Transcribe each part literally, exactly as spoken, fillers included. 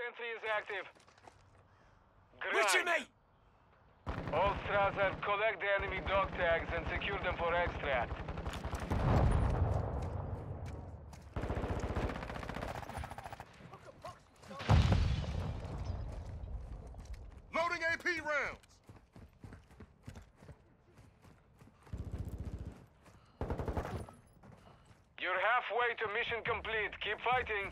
Sentry is active. Reaching Grind. me! All Strasser, collect the enemy dog tags and secure them for extract. Loading A P rounds! You're halfway to mission complete. Keep fighting.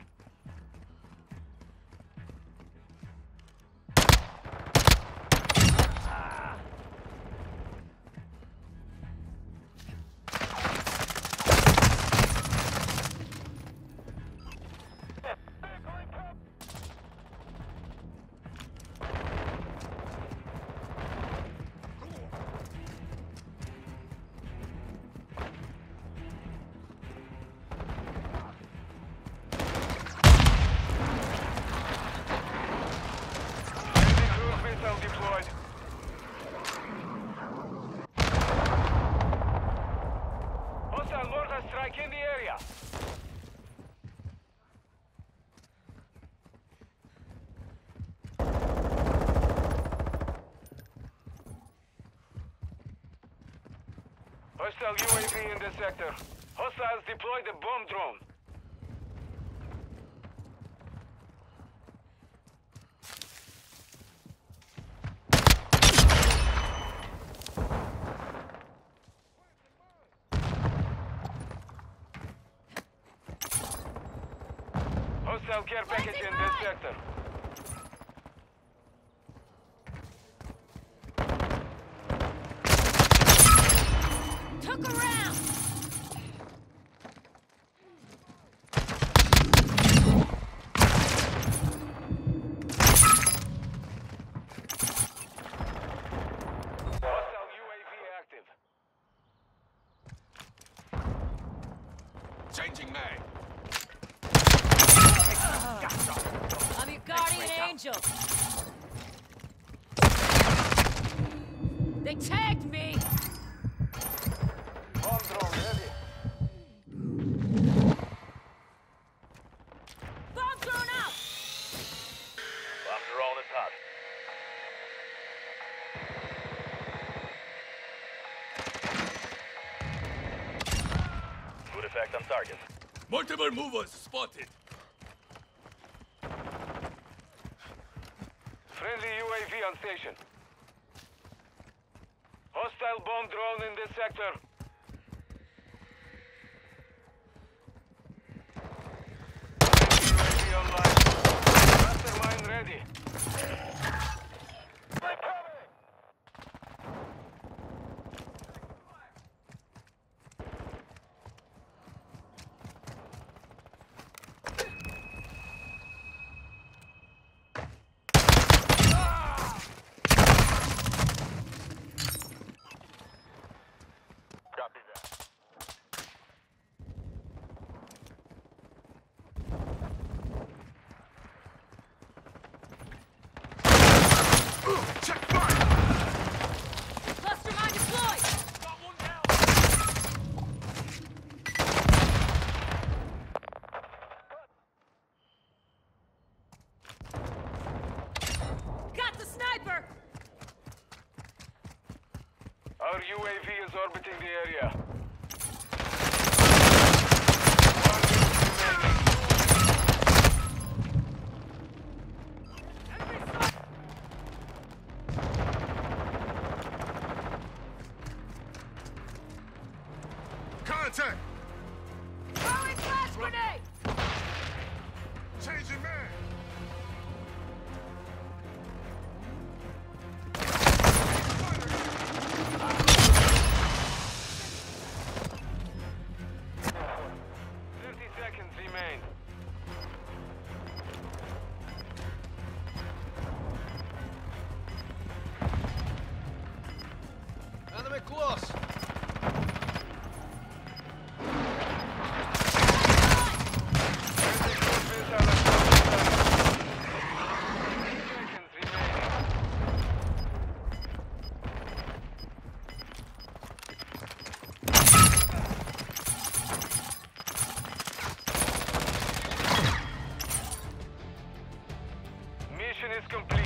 Deployed. Hostile mortar strike in the area. Hostile U A V in the sector. Hostiles deploy the bomb drone. Hostile care package in this sector. Took a round! Hostile U A V active. Changing mag. I'm your guardian angel. They tagged me. Bomb drone ready. Bomb thrown out. Bomb drone is hot. Good effect on target. Multiple movers spotted. Friendly U A V on station. Hostile bomb drone in this sector. U A V online. Mastermind ready. Copy that. Check fire! Cluster mine deployed. Got one down. Got the sniper. Our U A V is orbiting the area. Contact! Throwing flash grenade. Changing man! Thirty seconds remain. Enemy close. complete.